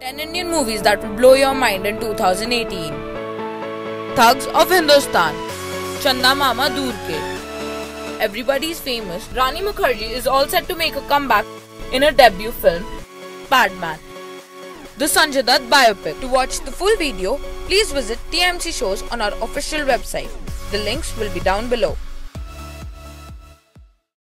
10 Indian movies that will blow your mind in 2018. Thugs of Hindustan, Chanda Mama Dur Ke. Everybody's famous, Rani Mukherjee is all set to make a comeback in her debut film, Padman, the Sanjay Dutt biopic. To watch the full video, please visit TMC Shows on our official website. The links will be down below.